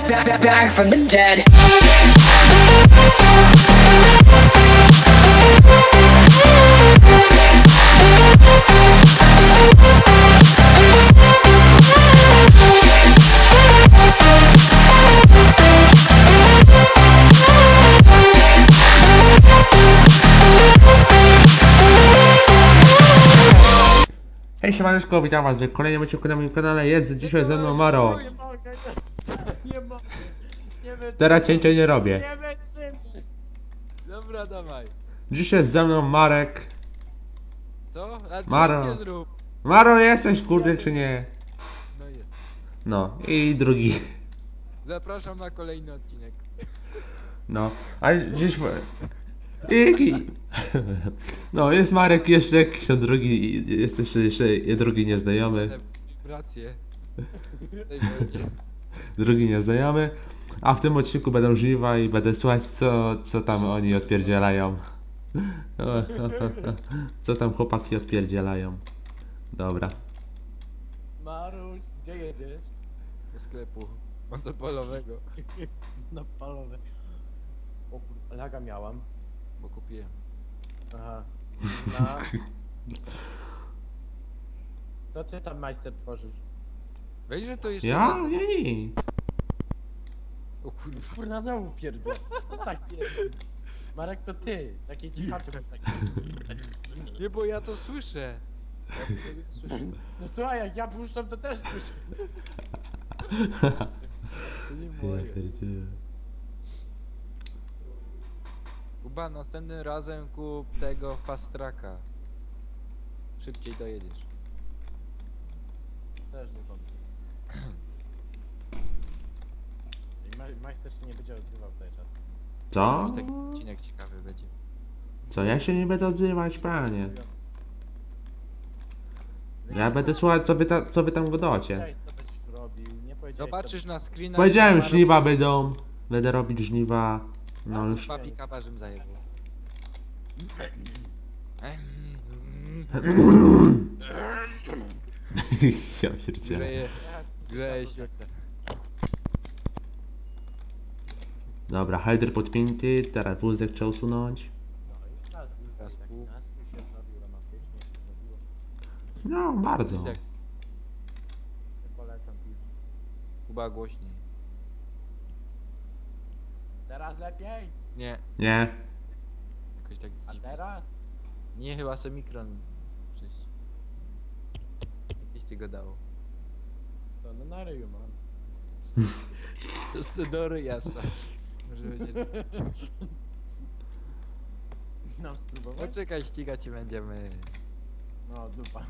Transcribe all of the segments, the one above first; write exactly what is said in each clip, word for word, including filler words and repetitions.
back, back from the dead. Hej siemaneczko, witam was w kolejnym odcinku na moim kanale. Jest dzisiaj ze mną Maro. Nie ma, nie ma, Teraz cięcia nie robię. nie wytrzymam. Dobra, dawaj. Dzisiaj jest ze mną Marek. Co? A Maro. cięcie zrób. Maro, jesteś kurde czy nie? No jest. No i drugi. Zapraszam na kolejny odcinek. No, a dziś... I... No, jest Marek jeszcze jakiś tam drugi, jest jeszcze, jeszcze drugi nieznajomy. Wibracje. Drugi nieznajomy. A w tym odcinku będą żniwa i będę słuchać co, co tam oni odpierdzielają. Co tam chłopaki odpierdzielają. Dobra. Maruś, gdzie jedziesz? Do sklepu monopolowego. Na palowe. O kur... laga miałam. Bo kupiłem. Aha. Na... Co ty tam majster tworzysz? Weź, że to jeszcze Ja? raz. Nie, nie. O kurwa. Kurna znowu pierdol. Co tak pierdol? Marek to ty. Takie cichacze takie. Nie, bo ja to słyszę. Ja tego nie słyszę. No słuchaj, jak ja puszczam to też słyszę. To nie Ja moje. pierdzielę. Kuba, następnym razem kup tego fast tracka. Szybciej dojedziesz. Też nie wątpię. I ma- majster się nie będzie odzywał cały czas. Co? I taki odcinek ciekawy będzie. Co? Ja się nie będę odzywać, panie. Ja będę słuchać co wy, ta, co wy tam godacie. Powiedziałeś, co będziesz robił, nie powiedziałeś, Zobaczysz na screenach. Powiedziałem, jak żniwa będą. Będę robić żniwa. No już. Papi kaparzem zajebał. Ja pierdzielę. Grzeje, grzeje świece. Dobra, header podpięty, teraz wózek trzeba usunąć. No i nas, Teraz tak, pół. nas tu się zrobiło, romantycznie się zrobiło. No, bardzo. Tak, Nie polecam piwo. Kuba głośniej. Teraz lepiej? Nie, Nie. jakoś tak A dziwnie. teraz? Nie, chyba semikron. Przecież. Jakieś ty go dało. To no na ryju mam. To Sydory ja wsadź. Może będzie. No, spróbować? Poczekaj, ścigać ci będziemy. No, dupa.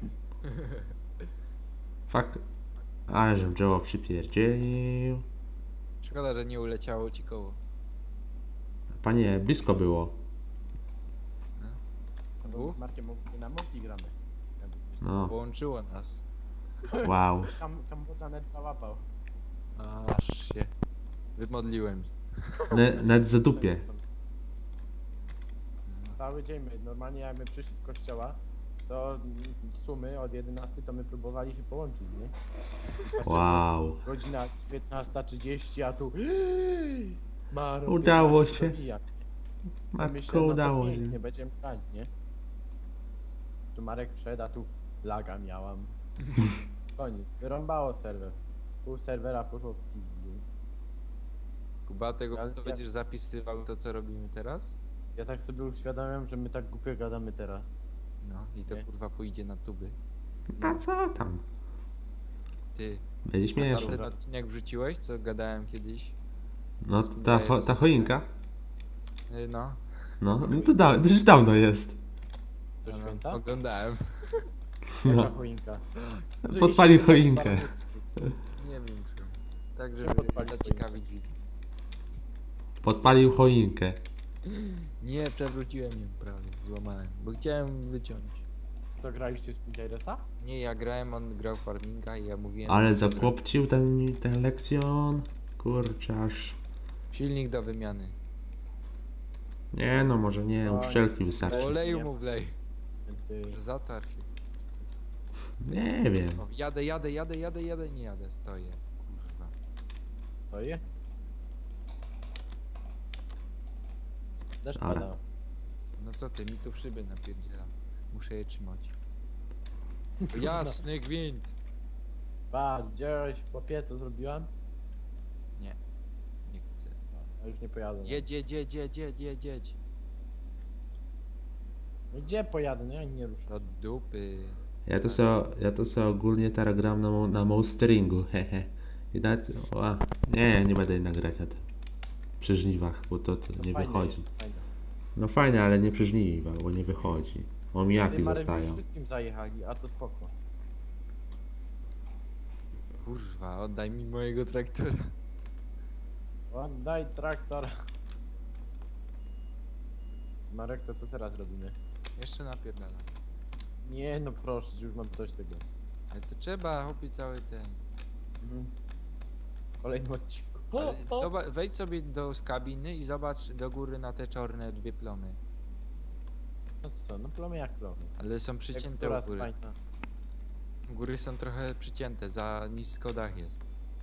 Fakt. Ale żem Joe przypierdzielił. Szkoda, że nie uleciało ci koło. Panie, blisko było. No, bo U? z Markiem mówi- na multi gramy. Jakby ktoś- No, Połączyło nas. wow. Tam, tam net załapał. Aż się wymodliłem. Ne, net za dupie. Cały dzień my, normalnie jak my przyszli z kościoła, to mm, sumy od jedenastej to my próbowali się połączyć, nie? Wow. Godzina dziewiętnasta trzydzieści, a tu... Maro, Udało piętnaście się. dobija. Ja Matko, myślę, no to udało pięknie, się. będziemy grać, nie? Tu Marek wszedł, a tu laga miałam. Koniec, wyrąbało serwer. Pół serwera poszło w pizdu. Kuba, tego Ale to ja- będziesz zapisywał to, co robimy teraz? Ja tak sobie uświadamiam, że my tak głupio gadamy teraz. No i to Nie. kurwa pójdzie na tuby. A co tam? Ty, Będzie a śmieszne. tamten odcinek wrzuciłeś, co gadałem kiedyś? No, ta, cho- ta choinka? Y, No, No, no to da, już dawno jest. To no, święta? oglądałem. Jaka No. choinka? Podpalił choinkę. Nie wiem czy. Tak, Co żeby podpalił zaciekawić widzów. Podpalił choinkę. Nie, przewróciłem ją prawie, złamałem, bo chciałem wyciąć. Co, graliście w Spinteresa? Nie, ja grałem, on grał farminga i ja mówiłem... Ale że- zakłopcił ten, ten lekcjon. Kurczarz. Silnik do wymiany. Nie no, może nie, uszczelki wystarczy. Oleju mu wlej. Ty... Że zatarł się. Nie wiem. O, jadę, jadę, jadę, jadę, jadę, nie jadę, stoję. Kurwa. Stoję? Deszcz Ale- pada. No co ty, mi tu w szyby napierdzielam. Muszę je trzymać. Jasny gwint! Pa, widziałeś po piecu zrobiłam? Nie. Nie chcę. A już nie pojadę. Jedź, jedź, jedź, jedź, jedź, jedź, jedź. No gdzie pojadę? No ja nie ruszę. Do dupy. Ja to se, ja to se ogólnie teraz gram na, mo- na masteringu, hehe. I dać, o, a, nie, nie będę jednak grać na tym. Przy żniwach, bo to, to No nie fajnie wychodzi. jest, fajnie. No fajne, ale nie przy żniwach, bo nie wychodzi. Omijaki Ty, Marek, już zostają. wszystkim zajechali, a to spoko. Kurwa, oddaj mi mojego traktora. Oddaj traktor. Marek, to co teraz robimy? Jeszcze napierdalam. Nie, no proszę, już mam dość tego. Ale to trzeba, chłopie, cały ten. Mhm. W kolejnym odcinku. Ale zoba- wejdź sobie do kabiny i zobacz do góry na te czarne dwie plomy. No co, no plomy jak plomy. Ale są Jak przycięte coraz u góry. fajna. U góry są trochę przycięte, za nisko dach jest.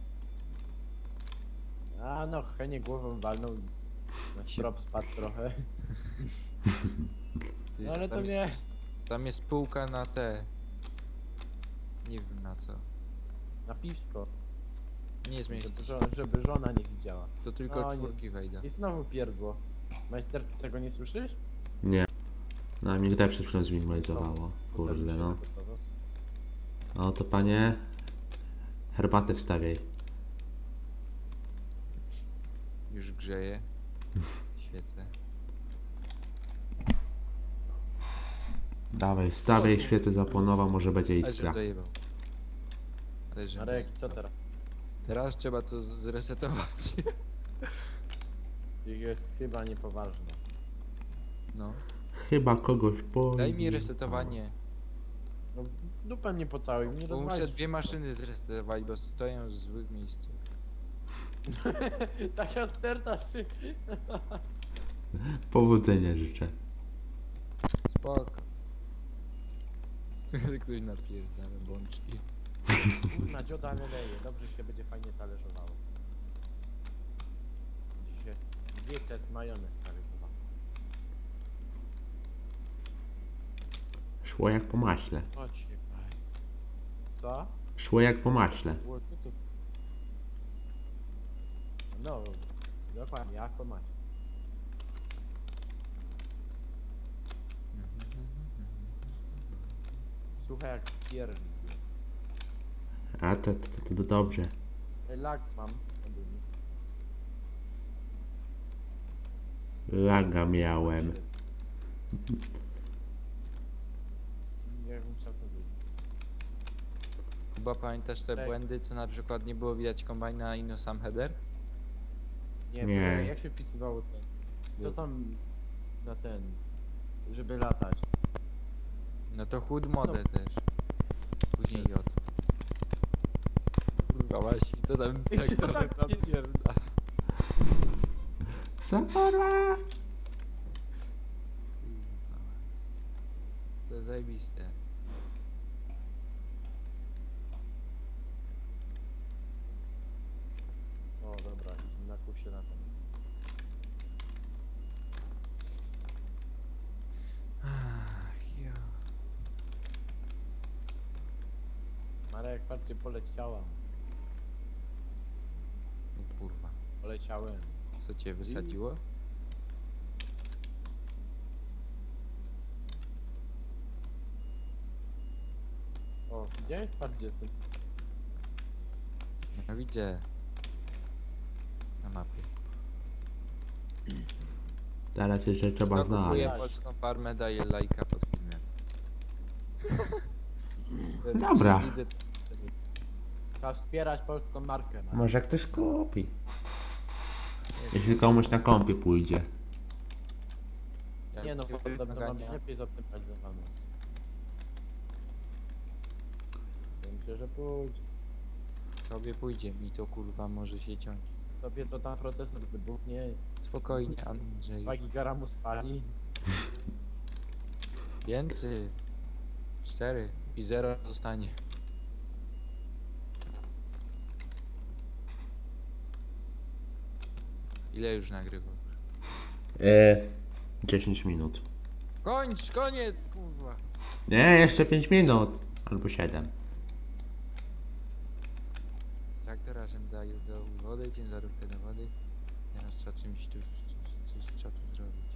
A no, Henie głową walnął i na Się- strop spadł trochę. Ty, No ale to tam nie. jest, tam jest półka na te. Nie wiem na co. Na piwsko. Nie zmieści Żeby, się. żo- żeby żona nie widziała. To tylko No, nie. czwórki wejdą. I znowu pierdło. Majster, ty tego nie słyszysz? Nie. No mi też przed chwilą zminimalizowało. Potem Kurde się no. zagotował. No to panie, herbatę wstawiaj. Już grzeje. Świecę. Dawaj, stawiaj świecę zapłonowa, może będzie Ale żem iskra. dojebał. Ale żem Marek, dojebał. co teraz? Teraz trzeba to z- zresetować. Ich jest chyba niepoważne. No. Chyba kogoś po. Daj mi resetowanie. No dupę mnie po całym, nie Bo muszę rozwalić dwie wszystko. maszyny zresetować, bo stoją w złych miejscu. Taka sterta się. Powodzenia życzę. Spoko. Ktoś napierdala bączki. Na dzioda nie leje, dobrze się będzie fajnie talerzowało. Będzie się dietę z majonez talerzowało. Szło jak po maśle. Chodź, co? Szło jak po maśle. Było co tu? No, dokładnie, jak to masz. Słuchaj jak pierdzi. A to, to, to, to dobrze. Ej, lag mam. ogólnie. Laga miałem. Nie wiem co to będzie. Kuba, pamiętasz te Tak. błędy, co na przykład nie było widać kombajna i no sam header? Nie, Nie. nie. Jak się wpisywało ten? Co tam na ten? Żeby latać. No to chód modę też. Później J. Kurwa właśnie, to tam tak Co to tam tam jest? pierda. Co kurwa? To jest zajebiste. O dobra, idziemy na kusie na ten. Ach, ja. Marek, patrzcie, poleciałam. O kurwa. Poleciałem. Co cię wysadziło? O, widziałeś? Patrz gdzie jestem. No widzę. Na mapie. Teraz jeszcze trzeba Kto kupuje znaleźć. znaleźć. polską farmę, daje lajka pod filmem. Dobra. Idę- Trzeba wspierać polską markę. Marek. Może ktoś kupi. Jeśli komuś na kompie pójdzie. Jak Nie no, nie podobno mam wymagania- lepiej zoptymalizowane. Myślę, że pójdzie. Tobie pójdzie, mi to kurwa może się ciąć. Tobie to tam procesor wybuchnie, Spokojnie, Andrzej. dwa giga mu spali. Więcej. Cztery i zero zostanie. Ile już nagrywasz? E, dziesięć minut. Kończ, koniec, kurwa. Nie, jeszcze pięć minut. Albo siedem. Traktora, żem daje do wody, ciężarówkę do wody. Teraz trzeba czymś tu, coś trzeba tu zrobić.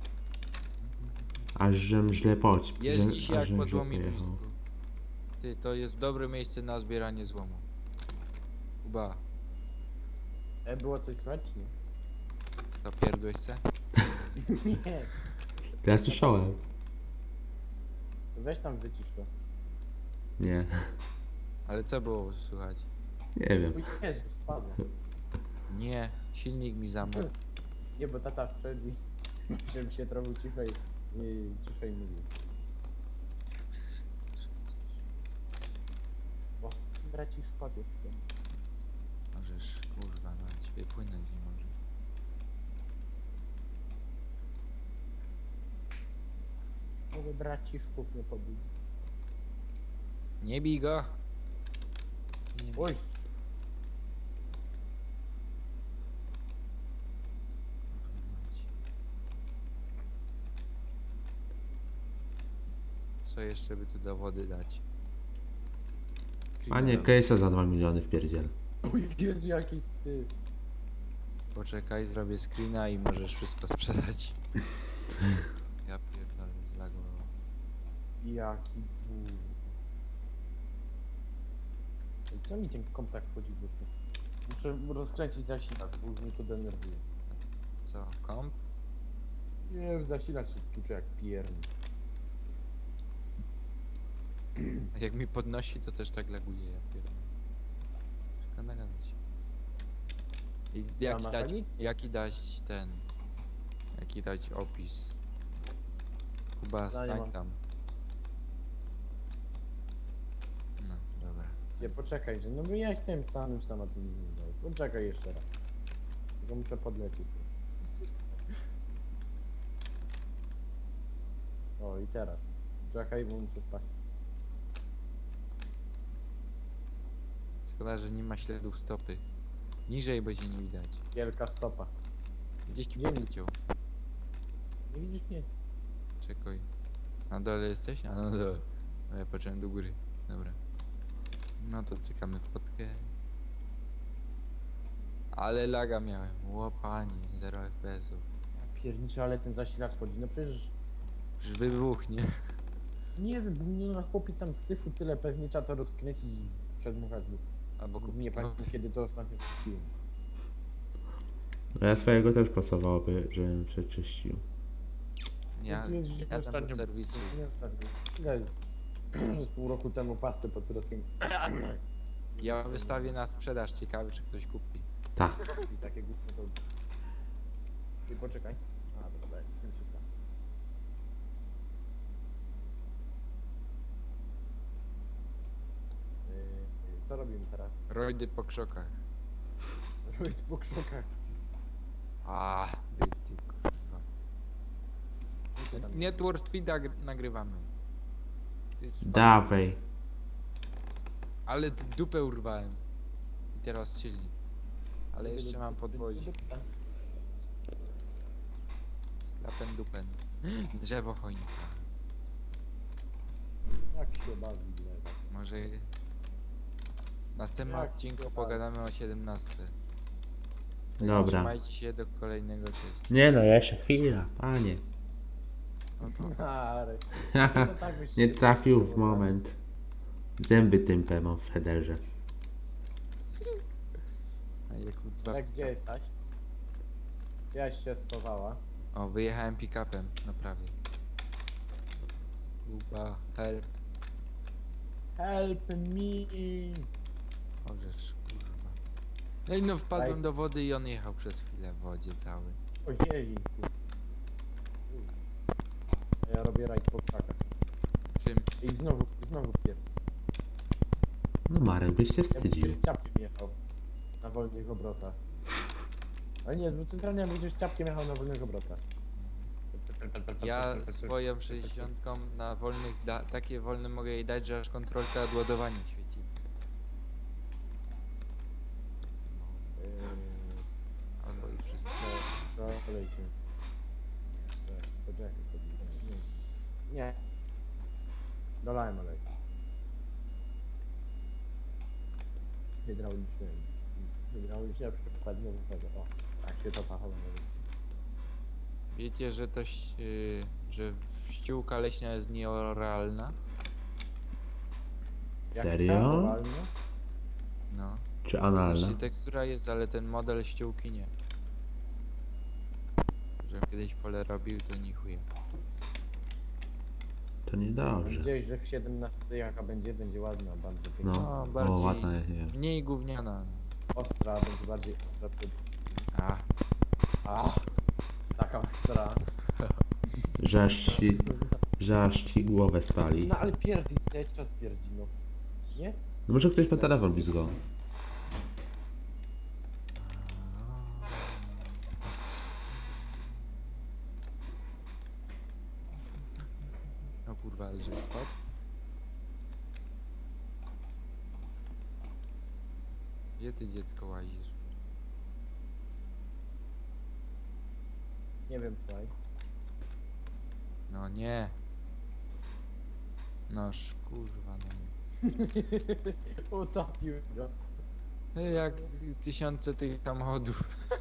Aż żem źle poć. Jeździ się aż jak żem po źle złominisku. pojechał. Ty, to jest dobre miejsce na zbieranie złomu. Kuba, E, było coś słychać, czy nie? co pierdłeś se? Nie. To ja słyszałem. Weź tam wycisz to. Nie. Ale co było słychać? Nie wiem. Uj, Jezu, spadło. Nie, silnik mi zamógł. Nie, bo tata wszedł i żebym się trochę ciszej, i ciszej mówił. O, braci szpadł. Możesz, kurwa, no ciebie płynąć nie może. Mogę braciszków nie pobić. Nie bij go! Nie bij. Oj, Co jeszcze by tu do wody dać? A nie, case'a za dwa miliony w pierdziel. oj, Jezu, jakiś syf. Poczekaj, zrobię screena i możesz wszystko sprzedać. Ja pierdolę, zlagowało. Jaki ból. Ej, co mi ten kontakt chodzi w ogóle? Muszę rozkręcić zasilacz, bo już mnie to denerwuje. Co, komp? Nie wiem, zasilacz się tuczy jak piernik. Jak mi podnosi, to też tak laguje, ja pierdolę. Czeka nagadać. I jaki dać, mechanicznie? jaki dać ten... Jaki dać opis? Kuba, No, nie stań mam. tam. No, dobra. Nie, poczekaj, że no bo ja chciałem stanąć tam, a ty mi nie dałeś. Poczekaj jeszcze raz. Tylko muszę podlecieć. O, i teraz. Czekaj, bo muszę spać. Szkoda, że nie ma śladów stopy. Niżej będzie nie widać. Wielka stopa. Gdzieś ci Gdzie? poleciał. Nie widzisz mnie? Czekaj. Na dole jesteś? A na dole. No ja patrzyłem do góry. Dobra. No to cykamy fotkę. Ale laga miałem. Łopanie, zero F P S-ów. Ja pierniczę, ale ten zasilacz chodzi. No przecież... Już wybuchnie. Nie wiem, bo mnie na chłopie tam syfu tyle, pewnie trzeba to rozkręcić i przedmuchać. Albo Bo kupić nie pamiętam nowy. kiedy to ostatnio kupiłem. No ja swojego też pasowałoby, żebym przeczyścił. Ja, Kupiłem, że ja tam do ostatnio- serwisu. Nie ostatnio. Ile? Z pół roku temu pastę pod pyrotkiem. Ja wystawię na sprzedaż. Ciekawy, czy ktoś kupi. Tak. I takie gówno to... Ty poczekaj. A, dobra, z tym się stało. Yy, yy, Co robimy teraz? Rojdy po krzokach. Robić po krzokach. A, drifty, kurwa. Co tam? Network Speeda gr- nagrywamy. To jest fajne. Dawaj. Ale d- dupę urwałem. I teraz silnik. Ale jeszcze mam podwozie. Lapen dupen. Drzewo choinka. Jak się bawi, lewa. Może... W następnym Jak odcinku się pogadamy o siedemnastce. Także Dobra. Trzymajcie się do kolejnego, cześć. Nie no, jeszcze chwila, panie. O, o. Ale... No tak byś Nie się- trafił w moment. Zęby tympe mam w headerze. A ja kurwa... Tak, gdzie jesteś? Jaś się schowała. O, wyjechałem pick-upem, na prawie. Luba, help. Help me! Orzesz, kurwa. No i no wpadłem Daj. do wody i on jechał przez chwilę w wodzie cały. Ojej. Ja robię rajd po krzakach. Czym? I znowu, znowu pier... No Marek, byś się Ja wstydził. bym ciapkiem jechał. Na wolnych obrotach. A nie, bo centralnie ja bym gdzieś ciapkiem jechał na wolnych obrotach. Ja swoją sześćdziesiątką na wolnych, da takie wolne mogę jej dać, że aż kontrolka od ładowania świeci. Yy, Albo i wszystko. Szalejcie. poczekaj. poczekaj, Nie. Nie. Dolałem olej. Hydrauliczny. Hydrauliczne przykładnie do tego. O, tak się to fachowo mówi. Wiecie, że to, ś- y, że ściółka leśna jest nieoralna? Jak Serio? normalnie? No. Czy analna? Znaczy tekstura jest, ale ten model ściółki nie. Że kiedyś pole robił, to nie chuje. To niedobrze. Gdzieś, że w siedemnastce jaka będzie, będzie ładna, bardzo piękna. No, No, o, bardziej- ładna jest, nie. Mniej gówniana. Ostra, będzie bardziej ostra przed... A, A, taka ostra. Że aż ci, że aż ci głowę spali. No ale pierdzi, cały czas pierdzi, no. Nie? No może ktoś ma telefon blisko. o kurwa, ale że spadł. Gdzie ty dziecko łazisz? Nie wiem, słuchaj. No nie. Noż kurwa, no nie. Utopił go. Ej, jak tysiące tych samochodów.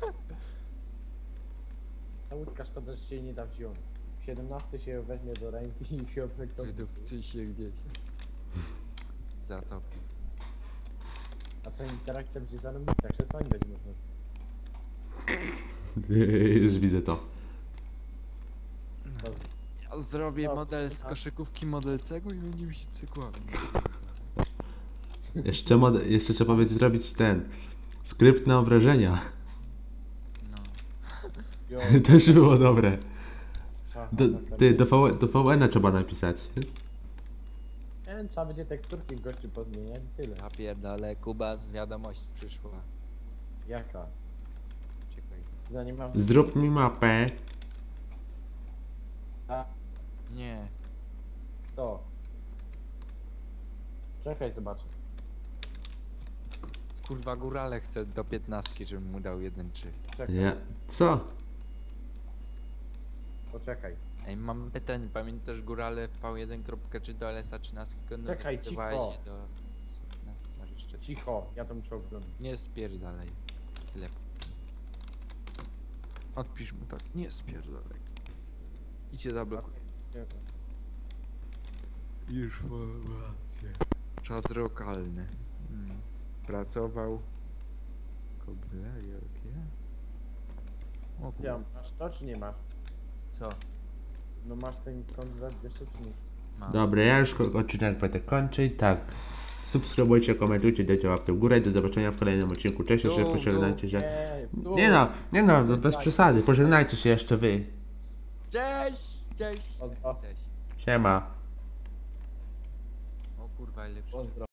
Ta łódka szkoda, że się jej nie da wziąć. W siedemnastce się ją weźmie do ręki i się obrzektopi. Wydupcy się gdzieś. Zatopi. A ta interakcja będzie zarobista, krzesłami będzie można. Już widzę to. Co? Ja zrobię No, model z a- koszykówki model cego i będziemy się cykłami. Jeszcze, mod- jeszcze trzeba będzie zrobić ten skrypt na obrażenia. No. Jo, Też było dobre. szacha, Do, taka ty, do, wiesz. V- do V N a trzeba napisać. Nie wiem, trzeba będzie teksturki gościu pozmieniać i tyle. Ja pierdolę, Kuba, z wiadomość przyszła. Jaka? Czekaj. Za nie ma... Zrób mi mapę. A, Nie. kto? Czekaj, zobaczę. Kurwa, górale chce do piętnastki, żebym mu dał jeden trzy. Czekaj, Ja. Co? poczekaj. Ej, mam pytanie, pamiętasz górale w V jeden kropka czy do L S A trzynaście? Czekaj, cicho. się do piętnaście, masz jeszcze trzy. Cicho, ja to muszę oglądać. Nie spierdalaj. Tyle. Odpisz mu tak, nie spierdalaj. I cię zablokuję. Informacje. Czas lokalny. Hmm. Pracował. Koble, jakie? O Ja, kurwa. masz to czy nie masz? Co? No masz ten konwert jeszcze czy nie? Mam. Dobra, ja już ko- odcinek będę kończyć. Tak. Subskrybujcie, komentujcie, dajcie łapkę w górę. Do zobaczenia w kolejnym odcinku. Cześć, jeszcze Tu, pożegnajcie się. Nie, w dół. Nie no, nie no, no bez przesady. Pożegnajcie się jeszcze wy. Cześć! Cześć! Pozdro. Cześć. Siema. O kurwa, ile przyszło. Pozdro.